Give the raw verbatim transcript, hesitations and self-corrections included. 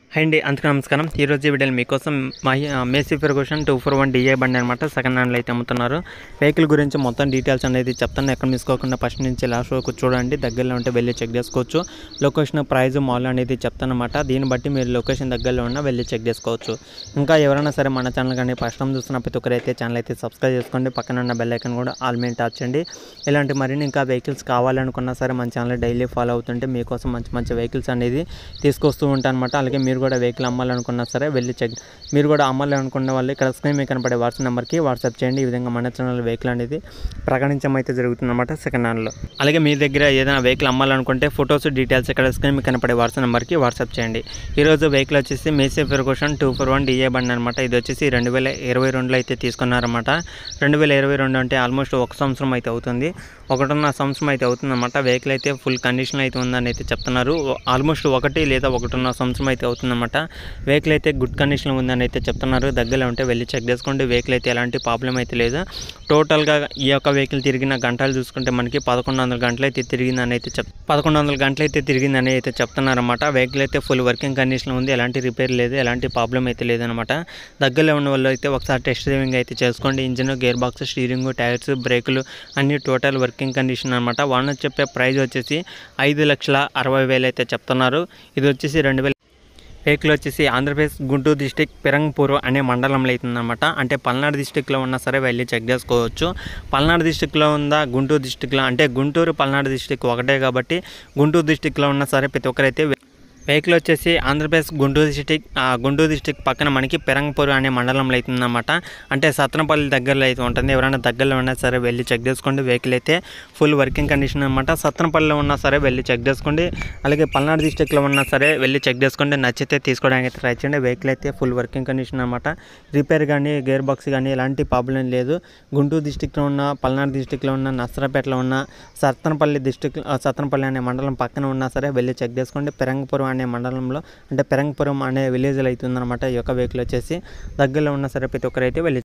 Hi అండి, అందుకు నమస్కారం. ఈరోజు ఈ వీడియోలో మీకోసం మహి Massey Ferguson two four one DA బండి అనమాట సెకండ్ హ్యాండ్లో అయితే అమ్ముతున్నారు. వెహికల్ గురించి మొత్తం డీటెయిల్స్ అనేది చెప్తాను. ఎక్కడ మిసుకోకుండా ఫస్ట్ నుంచి లాస్ట్ వరకు చూడండి. దగ్గరలో ఉంటే వెళ్ళి చెక్ చేసుకోవచ్చు. లొకేషన్, ప్రైజ్, మాల్ అనేది చెప్తాను అనమాట. దీన్ని బట్టి మీరు లొకేషన్ దగ్గరలో ఉన్న వెళ్ళి చెక్ చేసుకోవచ్చు. ఇంకా ఎవరైనా సరే మన ఛానల్ కానీ ఫస్ట్ టైం చూస్తున్న ప్రతి ఒక్కరైతే ఛానల్ అయితే సబ్స్క్రైబ్ చేసుకోండి. పక్కన ఉన్న బెల్ ఐకాన్ కూడా ఆల్ మీద టచ్ చేయండి. ఇలాంటి మరిన్ని ఇంకా వెహికల్స్ కావాలనుకున్నా సరే మన ఛానల్ డైలీ ఫాలో అవుతుంటే మీకోసం మంచి మంచి వెహికల్స్ అనేది తీసుకొస్తూ ఉంటాను అనమాట. అలాగే మీరు కూడా వెహికల్ అమ్మాలనుకున్నా సరే వెళ్ళి చెక్ మీరు కూడా అమ్మాలనుకున్న వాళ్ళు ఇక్కడ స్క్రీన్ మీద కనపడే వాట్సాప్ నెంబర్కి వాట్సాప్ చేయండి. ఈ విధంగా మన ఛానల్ వెహికల్ అనేది ప్రకటించడం అయితే జరుగుతుందన్నమాట సెకండ్ హ్యాండ్లో. అలాగే మీ దగ్గర ఏదైనా వెహికల్ అమ్మాలనుకుంటే ఫొటోస్, డీటెయిల్స్ ఇక్కడ స్క్రీన్ మీద కనపడే వాట్సాప్ నెంబర్కి వాట్సాప్ చేయండి. ఈరోజు వెహికల్ వచ్చేసి Massey Ferguson two four one DA బండి అనమాట. ఇది వచ్చేసి రెండు వేల ఇరవై రెండులో అయితే తీసుకున్నారన్నమాట. రెండు వేల ఇరవై రెండు అంటే ఆల్మోస్ట్ ఒక సంవత్సరం అయితే అవుతుంది. ఒకటిన్నర సంవత్సరం అయితే అవుతుందన్నమాట. వెహికల్ అయితే ఫుల్ కండిషన్ అయితే ఉందని అయితే చెప్తున్నారు. ఆల్మోస్ట్ ఒకటి లేదా ఒకటిన్నర సంవత్సరం అయితే అవుతుందన్నమాట. వెహికల్ అయితే గుడ్ కండిషన్లో ఉందని అయితే చెప్తున్నారు. దగ్గరలో ఉంటే వెళ్ళి చెక్ చేసుకోండి. వెహికల్ అయితే ఎలాంటి ప్రాబ్లం అయితే లేదు. టోటల్గా ఈ యొక్క వెహికల్ తిరిగిన గంటలు చూసుకుంటే మనకి పదకొండు వందల గంటలు అయితే తిరిగిందని అయితే చెప్ పదకొండు వందల గంటలు అయితే తిరిగిందని అయితే చెప్తున్నారన్నమాట. వెహికల్ అయితే ఫుల్ వర్కింగ్ కండిషన్లో ఉంది. ఎలాంటి రిపేర్ లేదు, ఎలాంటి ప్రాబ్లం అయితే లేదనమాట. దగ్గరలో ఉన్న వాళ్ళు అయితే ఒకసారి టెస్ట్ డ్రైవింగ్ అయితే చేసుకోండి. Engine, gear box, steering, tyres, బ్రేకులు అన్ని టోటల్ వర్కింగ్ కండిషన్ అనమాట. వాళ్ళు చెప్పే ప్రైస్ వచ్చేసి ఐదు లక్షల అరవై వేలు అయితే చెప్తున్నారు. ఇది వచ్చేసి రెండు వేల వెహికల్ వచ్చేసి ఆంధ్రప్రదేశ్ గుంటూరు డిస్టిక్ పెరంగపూర్ అనే మండలంలో అవుతుందన్నమాట. అంటే పల్నాడు డిస్టిక్లో ఉన్నా సరే వెళ్ళి చెక్ చేసుకోవచ్చు. పల్నాడు డిస్టిక్లో ఉందా, గుంటూరు డిస్టిక్లో అంటే గుంటూరు పల్నాడు డిస్టిక్ ఒకటే కాబట్టి గుంటూరు డిస్టిక్లో ఉన్నా సరే ప్రతి ఒక్కరైతే వెహికల్ వచ్చేసి ఆంధ్రప్రదేశ్ గుంటూరు డిస్టిక్ గుంటూరు డిస్టిక్ పక్కన మనకి పెరంగపూర్ అనే మండలంలో అవుతుందన్నమాట. అంటే సత్రపల్లి దగ్గరలో అయితే ఉంటుంది. ఎవరైనా దగ్గరలో ఉన్నా సరే వెళ్ళి చెక్ చేసుకోండి. వెహికల్ అయితే ఫుల్ వర్కింగ్ కండిషన్ అనమాట. సత్రపల్లిలో ఉన్నా సరే వెళ్ళి చెక్ చేసుకోండి. అలాగే పల్నాడు డిస్టిక్లో ఉన్నా సరే వెళ్ళి చెక్ చేసుకోండి. నచ్చితే తీసుకోవడానికి అయితే ట్రై చేయండి. వెహికల్ అయితే ఫుల్ వర్కింగ్ కండిషన్ అనమాట. రిపేర్ కానీ, గేర్ బాక్స్ కానీ ఎలాంటి ప్రాబ్లం లేదు. గుంటూరు డిస్టిక్లో ఉన్న, పల్నాడు డిస్టిక్లో ఉన్న, నర్సరాపేటలో ఉన్న, సత్తనపల్లి డిస్టిక్ సత్తనపల్లి అనే మండలం పక్కన ఉన్నా సరే వెళ్ళి చెక్ చేసుకోండి. పెరంగపురం అనే మండలంలో అంటే పెరంగపురం అనే విలేజ్లో అవుతుందన్నమాట. ఈ యొక్క వెహికల్ వచ్చేసి దగ్గరలో ఉన్న సరే ప్రతి ఒక్కరైతే వెళ్ళి